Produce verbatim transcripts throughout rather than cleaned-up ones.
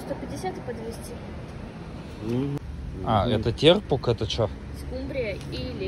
сто пятьдесят и по двести. А, это терпук, это что? Скумбрия и лещ.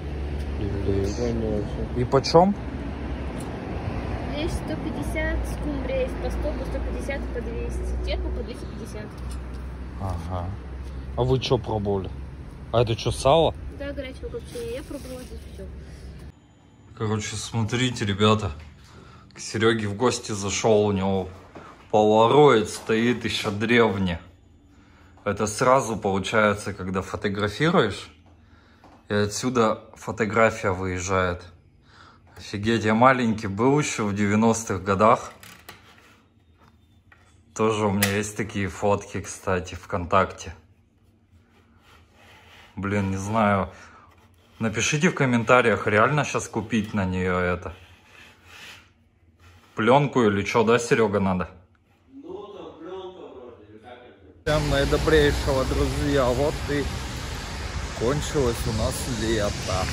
И почем? Лещ сто пятьдесят, скумбрия есть по сто, по сто пятьдесят и по двести. Терпук по двести пятьдесят. Ага. А вы что пробовали? А это что, сало? Да, горячего копчения. Я пробовала здесь все. Короче, смотрите, ребята. К Сереге в гости зашел, у него полароид стоит еще древний. Это сразу получается, когда фотографируешь, и отсюда фотография выезжает. Офигеть, я маленький был еще в девяностых годах. Тоже у меня есть такие фотки, кстати, ВКонтакте. Блин, не знаю. Напишите в комментариях, реально сейчас купить на нее это. Пленку или что, да, Серега, надо? Ну, там пленка вроде, как это? Всем наидобрейшего, друзья, вот и кончилось у нас лето.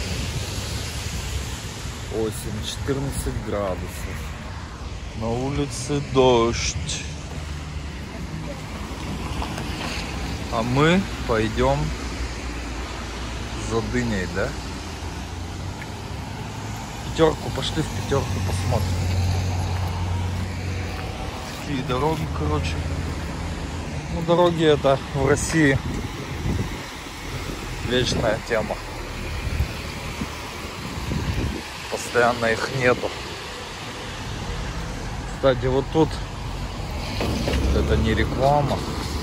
Осень, четырнадцать градусов. На улице дождь. А мы пойдем за дыней, да? Пятерку, пошли в пятерку посмотрим. Такие дороги, короче. Ну, дороги это в России вечная тема. Постоянно их нету. Кстати, вот тут это не реклама.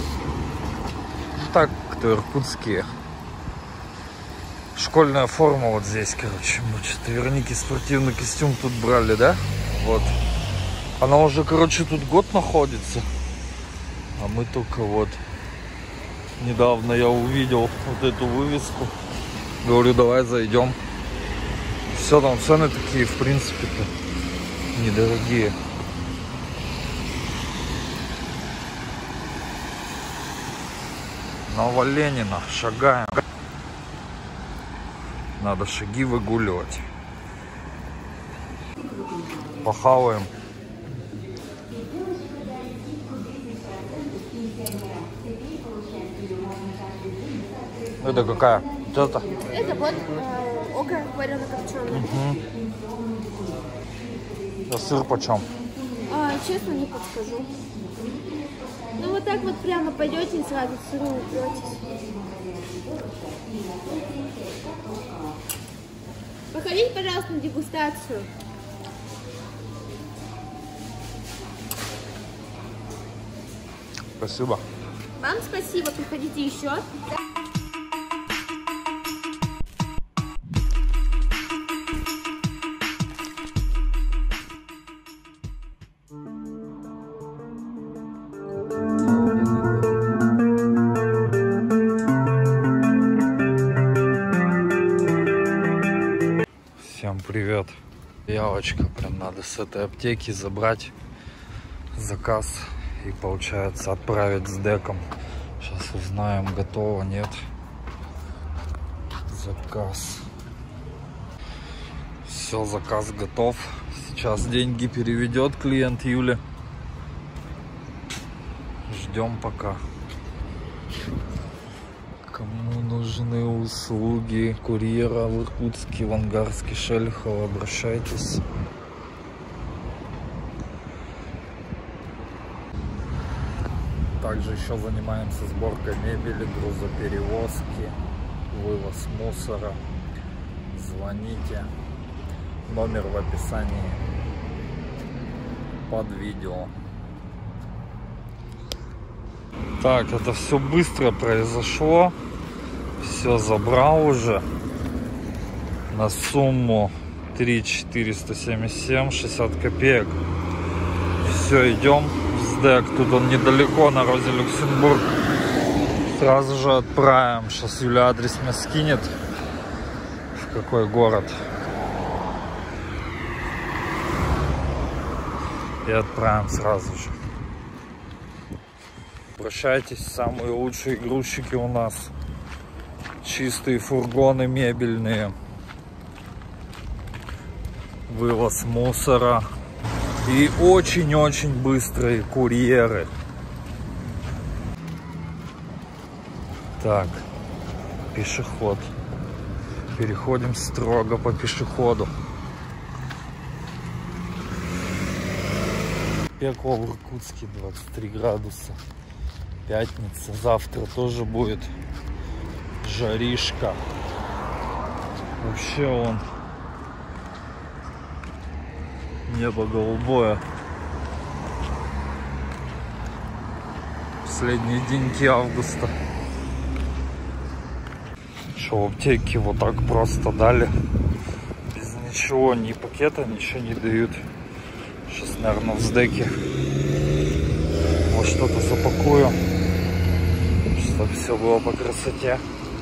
Так, кто иркутские. Школьная форма вот здесь, короче. Мы что-то верники спортивный костюм тут брали, да? Вот. Она уже, короче, тут год находится. А мы только вот. Недавно я увидел вот эту вывеску. Говорю, давай зайдем. Все, там цены такие, в принципе-то, недорогие. Новоленина, шагаем. Надо шаги выгуливать. Похаваем. Это какая? Вот это? Это вот э, окорок варено-копченый. Угу. А сыр почем? А, честно, не подскажу. Ну вот так вот прямо пойдете и сразу к сыру упретесь. Походите, пожалуйста, на дегустацию. Спасибо. Вам спасибо, приходите еще. Всем привет. Явочка, прям надо с этой аптеки забрать заказ и, получается, отправить с деком. Сейчас узнаем, готово, нет. Заказ. Все, заказ готов. Сейчас деньги переведет клиент Юля. Ждем пока. Кому нужны услуги курьера в Иркутске, в Ангарске, Шелихово, обращайтесь. Также еще занимаемся сборкой мебели, грузоперевозки, вывоз мусора. Звоните. Номер в описании под видео. Так, это все быстро произошло. Все забрал уже на сумму три тысячи четыреста семьдесят семь шестьдесят копеек. Все, идем в СДЭК. Тут он недалеко, на Розе Люксембург. Сразу же отправим. Сейчас Юля адрес мне скинет. В какой город. И отправим сразу же. Обращайтесь, самые лучшие грузчики у нас. Чистые фургоны мебельные. Вывоз мусора. И очень-очень быстрые курьеры. Так, пешеход. Переходим строго по пешеходу. Пекло в Иркутске двадцать три градуса. Пятница. Завтра тоже будет жаришка. Вообще он небо голубое. Последние деньки августа. Что, в аптеке вот так просто дали. Без ничего, ни пакета, ничего не дают. Сейчас, наверное, в сдеке вот что-то запакую, чтобы все было по красоте.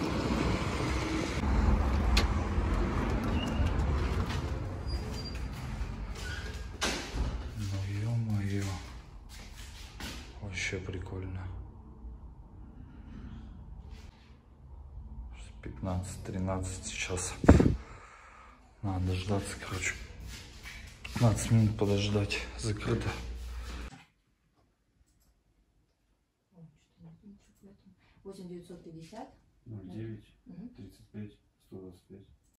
Ну ё-моё, вообще прикольно. пятнадцать тринадцать сейчас. Надо дождаться, короче. пятнадцать минут подождать. Закрыто. восемь девятьсот пятьдесят ноль девять тридцать пять сто двадцать пять.